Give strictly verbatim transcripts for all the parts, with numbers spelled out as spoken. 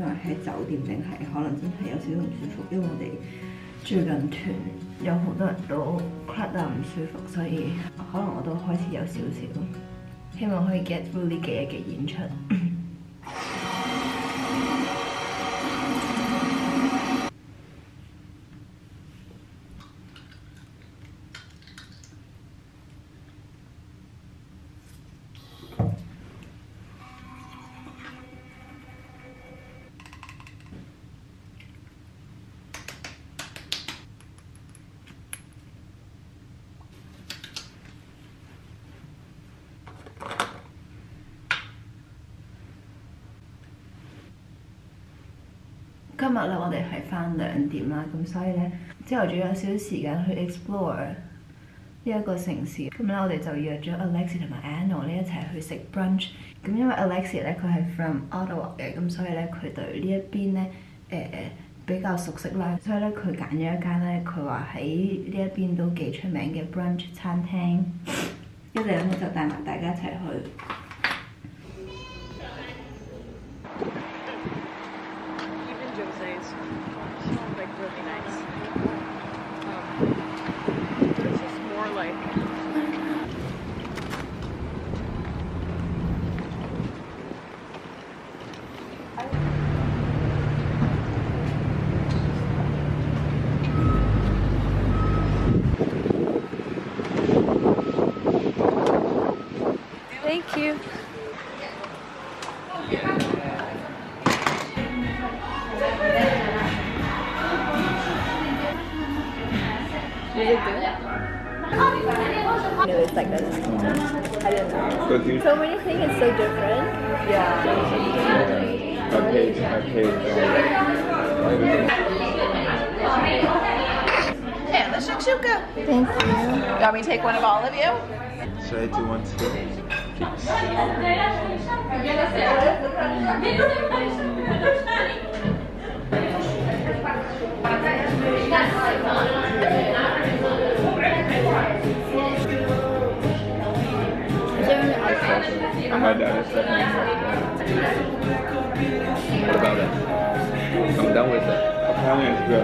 係喺酒店定係可能真係有少少唔舒服，因為我哋最近團有好多人都咳得唔舒服，所以可能我都開始有少少，希望可以 get through 呢幾日嘅演出。今日咧，我哋係翻兩點啦，咁所以咧，之後仲有少少時間去 explore 呢一個城市。咁咧，我哋就約咗 Alexi 同埋 Anno 咧一齊去食 brunch。咁因為 Alexi 咧佢係 from Ottawa 嘅，咁所以咧佢對呢一邊咧誒誒比較熟悉啦，所以咧佢揀咗一間咧佢話喺呢一邊都幾出名嘅 brunch 餐廳。一陣咧就帶埋大家一齊去。 Really nice. Um, it's just more like Thank you. Is it good? No, it's like this. I don't know. So many things is so different. Yeah. Okay, okay. And the shakshuka. Thank you. You want me to take one of all of you? Should I do one too? I had that. What about it? I'm done with it. Apparently it's good.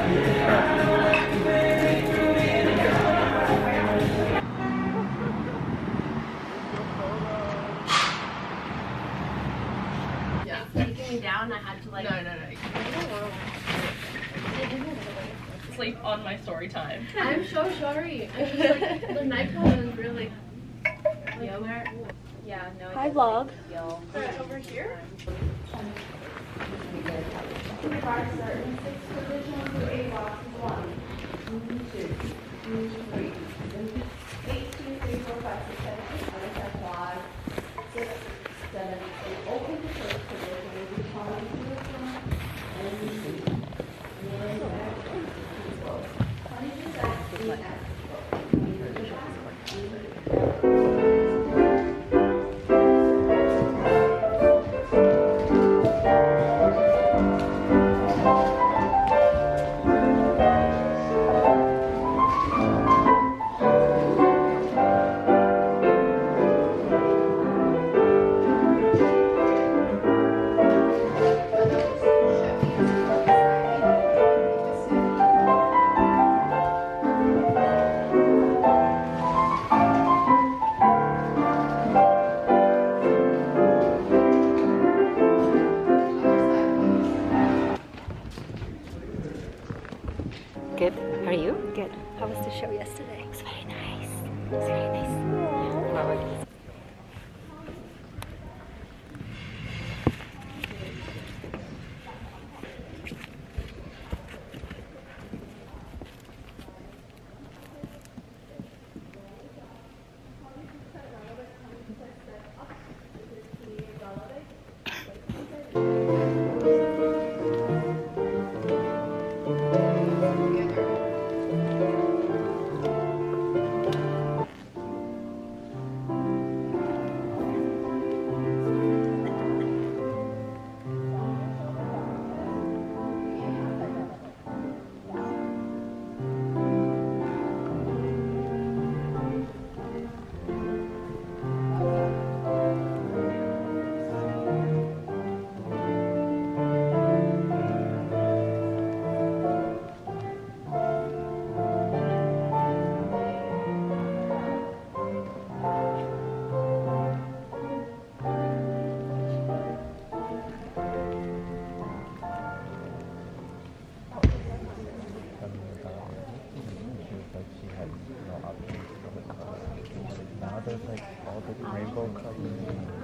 Yeah. Taking me down, I had to like. No, no, no. Sleep on my story time. I'm so sorry. I just like the nightclub was really. Yeah, where? Yeah, no. Hi, vlog. Right over here. Good. How are you? Good. How was the show yesterday? It was very nice. It was very nice. Aww. there's like all the rainbow colors.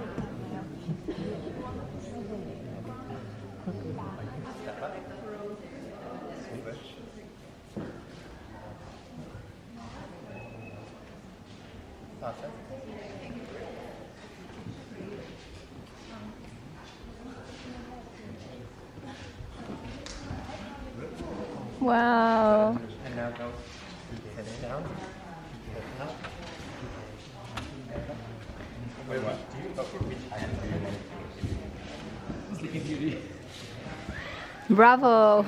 Wow. And now go hit it down. Hit it up. Wait, what? Sleeping Beauty. Bravo.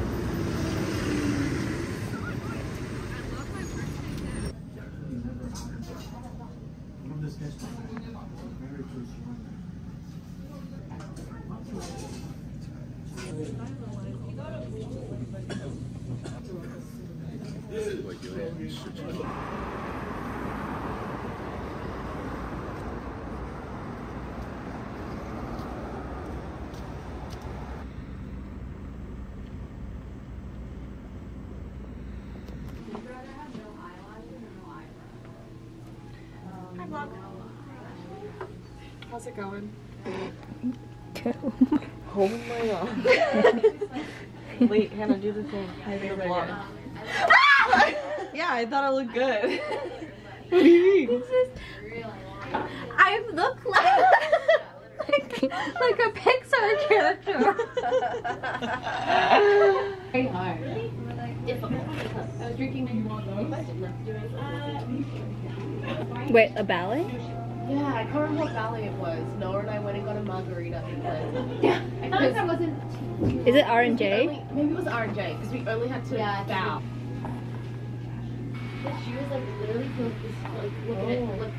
How's it going? Oh my god. Wait, Hannah, do the thing. I do the vlog. Yeah, I thought it looked good. What do you mean? I look like like, like a Pixar character. Very hard. Difficult. I was drinking Wait, a ballet? Yeah, I can't remember what ballet it was. Noah and I went and got a margarita because Yeah, I thought that wasn't. Is it R and J? only, maybe it was R and J because we only had to Yeah, bow. But she was like literally focused, like looking at like.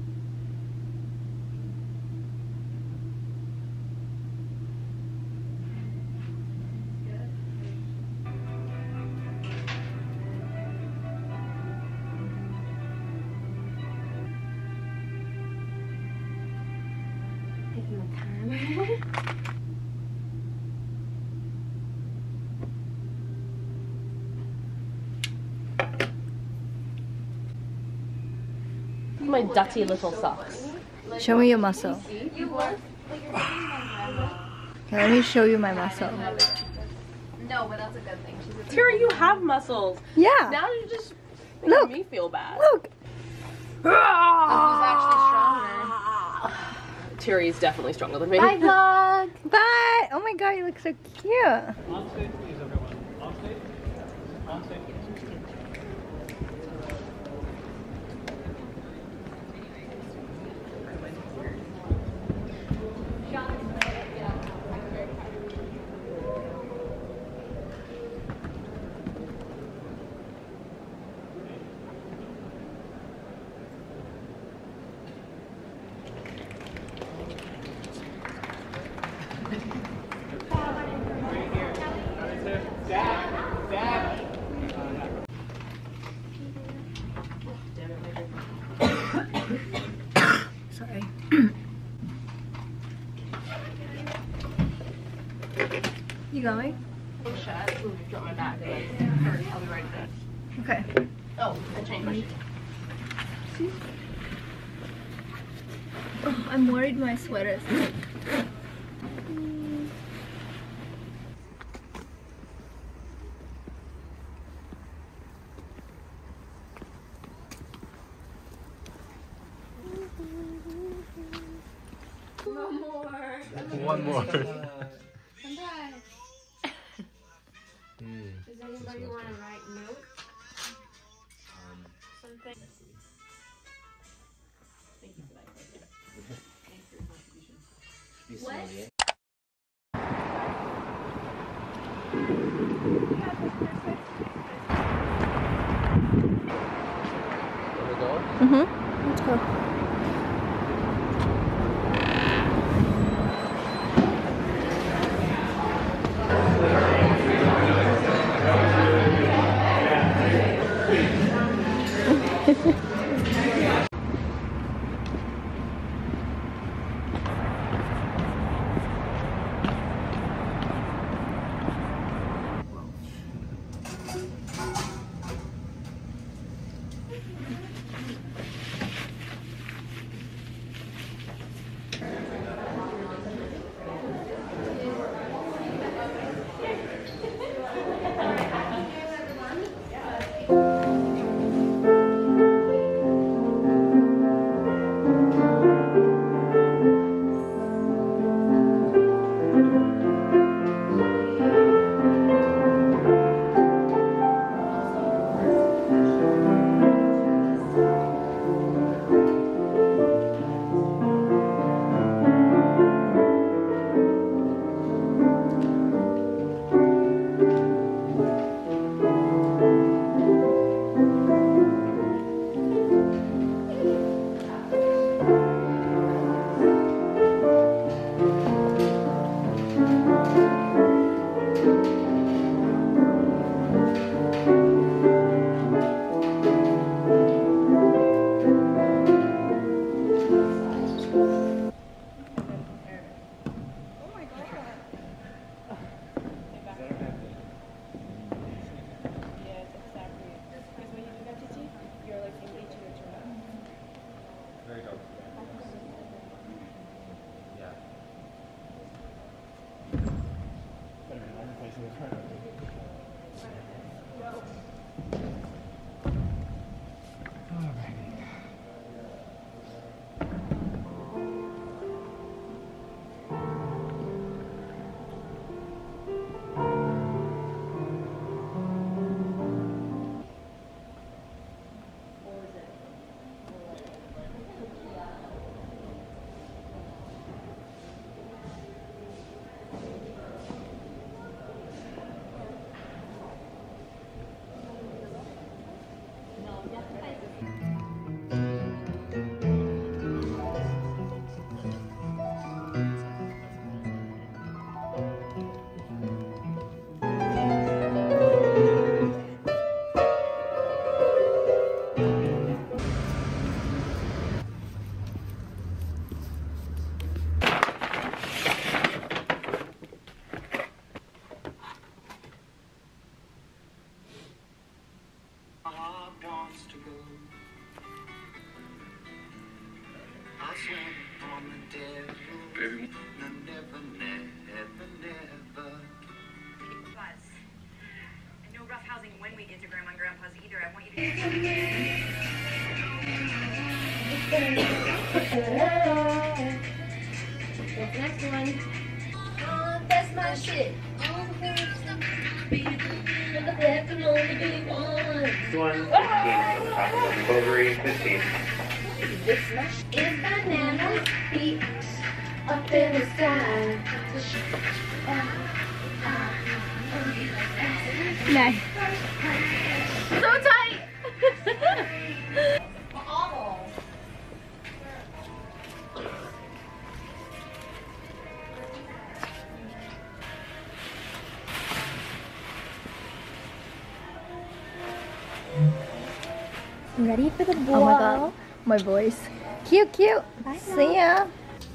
Taking my time. My dirty little socks. Show me your muscle. Okay, let me show you my muscle. No, but that's a good thing. She's a Tara, you have muscles. Yeah. Now you just make Look. me feel bad. Look. Tara is definitely stronger than me. Bye vlog. Bye. Oh my god, you look so cute. On stage, please, everyone. On stage. On stage. Sorry. You going? Drop my bag. I'll be right back. Okay. Oh, I changed my shoes. Oh, I'm worried my sweater is thick. One more. Does anybody want to write notes? Something. Thank you for that. Thanks for your contribution. What? Mm-hmm. Let's go. Very dark. Yeah. Baby. No roughhousing when we get to Grandma and Grandpa's either. I want you to. What's the next one? Oh, that's my shit. But there can only be one. This one, fifteen. Bovary, fifteen. This much is banana feet up in the sky. Nice. So tight. Ready for the ball? Oh my god, my voice. Cute, cute. Bye, see ya.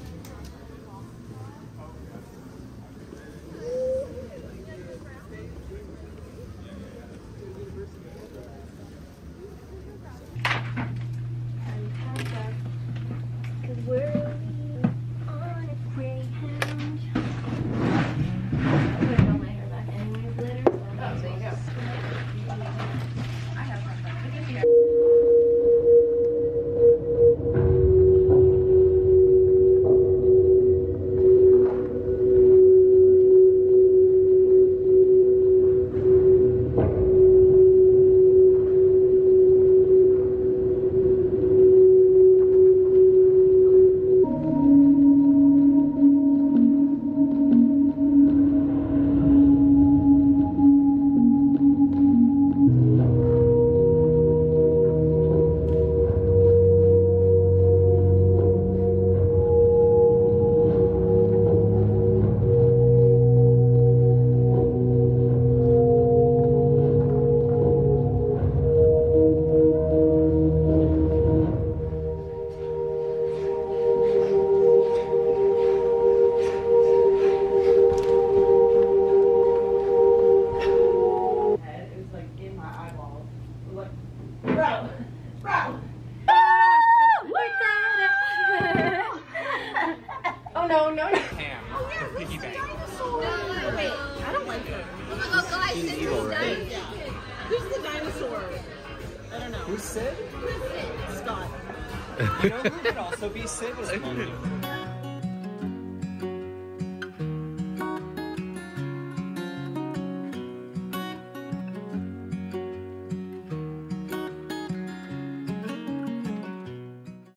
Who's the dinosaur? I don't know. Who's Sid? Scott. You know who could also be Sid is Monkey.